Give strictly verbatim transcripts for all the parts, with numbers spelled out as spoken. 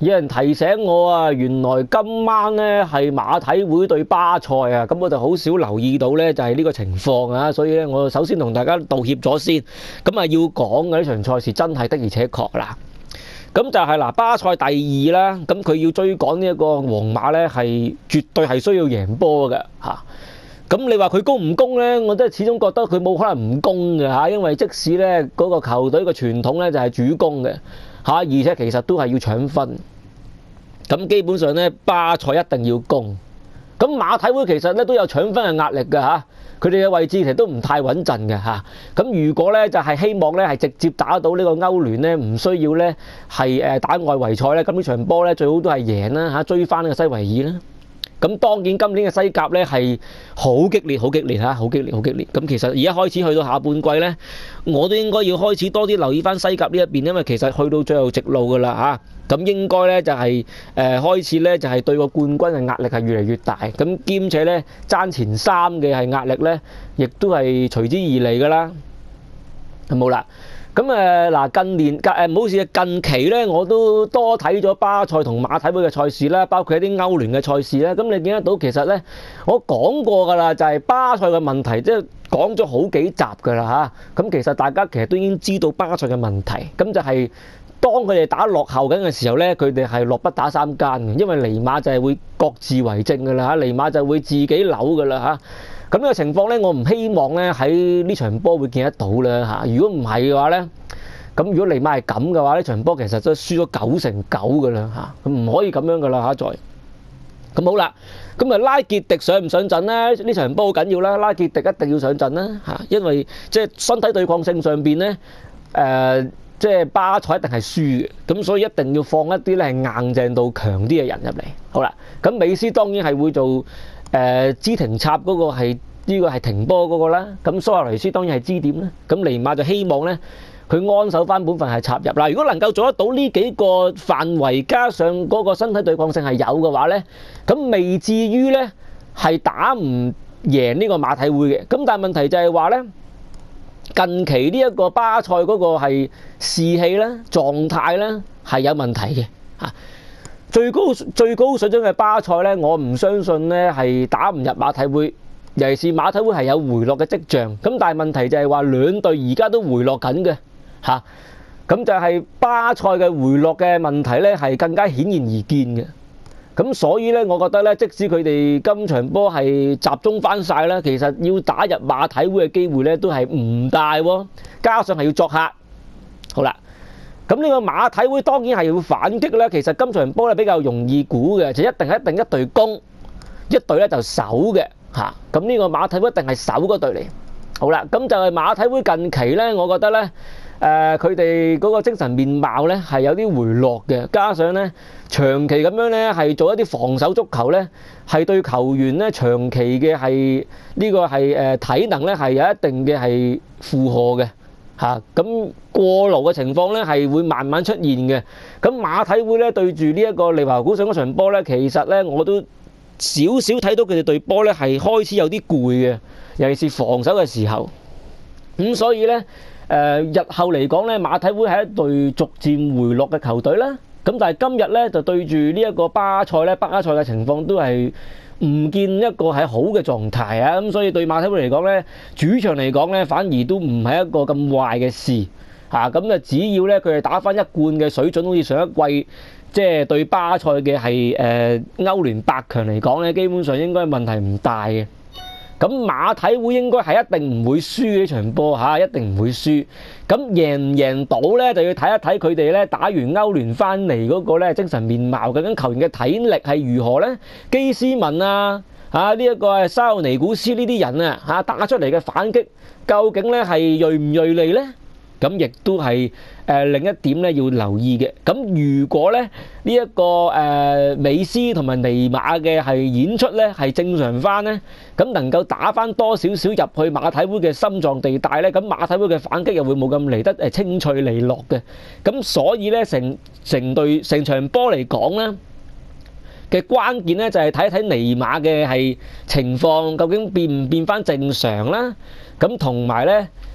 有人提醒我啊，原來今晚咧係馬體會對巴塞啊，咁我就好少留意到咧，就係呢個情況啊，所以咧我首先同大家道歉咗先，咁啊要講嘅呢場賽事真係的而且確啦，咁就係嗱巴塞第二啦，咁佢要追趕呢一個皇馬咧係絕對係需要贏波嘅嚇。咁你話佢攻唔攻呢？我都係始終覺得佢冇可能唔攻嘅嚇，因為即使呢嗰個球隊嘅傳統呢就係主攻嘅嚇，而且其實都係要搶分。咁基本上呢，巴塞一定要攻。咁馬體會其實呢都有搶分嘅壓力嘅嚇，佢哋嘅位置其實都唔太穩陣嘅嚇。咁如果呢就係希望呢係直接打到呢個歐聯呢，唔需要呢係誒打外圍賽呢，咁呢場波呢最好都係贏啦嚇，追翻呢個西維爾啦。咁當然今年嘅西甲咧係好激烈，好激烈嚇，好激烈，好激烈。咁其實而家開始去到下半季咧，我都應該要開始多啲留意翻西甲呢一邊，因為其實去到最後直路噶啦嚇。咁應該咧就係誒開始咧就係對個冠軍嘅壓力係越嚟越大。咁兼且咧爭前三嘅係壓力咧，亦都係隨之而嚟噶啦。冇啦。咁誒嗱，近年誒唔好意思，近期咧我都多睇咗巴塞同馬體會嘅賽事啦，包括一啲歐聯嘅賽事啦。咁你見得到其實咧，我講過㗎啦，就係巴塞嘅問題，即係講咗好幾集㗎啦嚇。咁其實大家其實都已經知道巴塞嘅問題，咁就係當佢哋打落後緊嘅時候咧，佢哋係落不打三間嘅，因為尼馬就係會各自為政㗎啦嚇，尼馬就會自己扭㗎啦嚇。咁呢個情況咧，我唔希望咧喺呢場波會見得到啦嚇。如果唔係嘅話咧，咁如果尼馬係咁嘅話，呢場波其實都輸咗九成九㗎啦嚇，咁唔可以咁樣㗎啦嚇。再咁好啦，咁啊拉傑迪上唔上陣咧？呢場波好緊要啦，拉傑迪一定要上陣啦嚇，因為即係身體對抗性上邊咧，誒即係巴塞一定係輸嘅，咁所以一定要放一啲咧係硬淨度強啲嘅人入嚟。好啦，咁美斯當然係會做。誒支停插嗰個係呢個係停波嗰個啦，咁蘇亞雷斯當然係支點啦，咁尼馬就希望咧佢安守翻本分係插入啦。如果能夠做得到呢幾個範圍，加上嗰個身體對抗性係有嘅話咧，咁未至於咧係打唔贏呢個馬體會嘅。咁但係問題就係話咧，近期呢一個巴塞嗰個係士氣啦、狀態啦係有問題嘅嚇。最高最高水準嘅巴塞咧，我唔相信咧係打唔入馬體會，尤其是馬體會係有回落嘅跡象。咁但係問題就係話兩隊而家都回落緊嘅嚇，咁就係巴塞嘅回落嘅問題咧係更加顯然而見嘅。咁所以咧，我覺得咧，即使佢哋今場波係集中翻晒啦，其實要打入馬體會嘅機會咧都係唔大喎，加上係要作客。好啦。咁呢個馬體會當然係要反擊啦。其實今場波咧比較容易估嘅，就一定係一定一隊攻，一隊咧就守嘅嚇。咁呢個馬體會一定係守嗰隊嚟。好啦，咁就係馬體會近期咧，我覺得咧，誒佢哋嗰個精神面貌咧係有啲回落嘅，加上咧長期咁樣咧係做一啲防守足球咧，係對球員咧長期嘅係呢個係誒體能咧係有一定嘅係負荷嘅。嚇咁過勞嘅情況咧係會慢慢出現嘅。咁馬體會咧對住呢一個利華古遜嗰場波咧，其實咧我都少少睇到佢哋隊波咧係開始有啲攰嘅，尤其是防守嘅時候。咁所以咧誒日後嚟講咧，馬體會係一隊逐漸回落嘅球隊啦。咁但係今日咧就對住呢一個巴塞咧，巴塞嘅情況都係唔見一個係好嘅狀態啊！咁所以對馬體會嚟講咧，主場嚟講咧，反而都唔係一個咁壞嘅事嚇。咁啊，只要咧佢哋打翻一貫嘅水準，好似上一季即係對巴塞嘅係誒歐聯八強嚟講咧，基本上應該問題唔大嘅。咁馬體會應該係一定唔會輸呢場波嚇，一定唔會輸。咁贏唔贏到咧，就要睇一睇佢哋咧打完歐聯翻嚟嗰個咧精神面貌，究竟球員嘅體力係如何咧？基斯文啊，嚇呢一個係沙奧尼古斯呢啲人啊，嚇打出嚟嘅反擊，究竟咧係鋭唔鋭利咧？咁亦都係誒、呃、另一點咧要留意嘅。咁如果咧呢一、這個誒、呃、美斯同埋尼馬嘅係演出咧係正常翻咧，咁能夠打翻多少少入去馬體會嘅心臟地帶咧，咁馬體會嘅反擊又會冇咁嚟得誒清脆利落嘅。咁所以咧成成隊成場波嚟講咧嘅關鍵咧就係睇一睇尼馬嘅係情況究竟變唔變翻正常啦。咁同埋咧。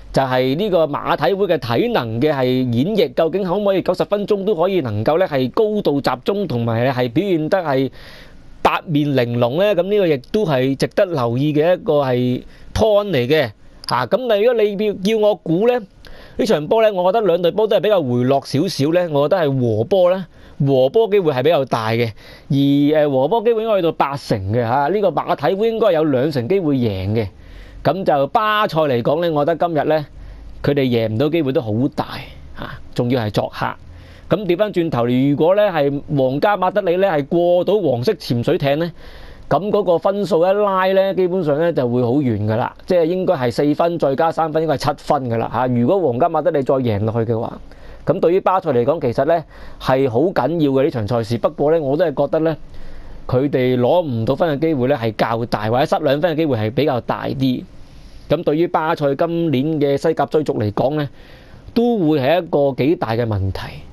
就係呢個馬體會嘅體能嘅係演繹，究竟可唔可以九十分鐘都可以能夠咧係高度集中，同埋係表現得係八面玲瓏咧？咁呢個亦都係值得留意嘅一個係 point 嚟嘅嚇。咁但係如果你叫叫我估咧，呢場波咧，我覺得兩隊波都係比較回落少少咧，我覺得係和波咧，和波機會係比較大嘅，而誒和波機會應該去到八成嘅嚇。呢個馬體會應該有兩成機會贏嘅。咁就巴塞嚟講咧，我覺得今日咧佢哋贏唔到機會都好大嚇，仲要係作客。咁調翻轉頭，如果咧係皇家馬德里咧係過到黃色潛水艇咧，咁嗰個分數一拉咧，基本上咧就會好遠噶啦，即係應該係四分再加三分，應該係七分噶啦嚇。如果皇家馬德里再贏落去嘅話，咁對於巴塞嚟講，其實咧係好緊要嘅呢場賽事。不過咧，我都係覺得咧，佢哋攞唔到分嘅機會咧係較大，或者失兩分嘅機會係比較大啲。咁對於巴塞今年嘅西甲追逐嚟講咧，都會係一個幾大嘅問題。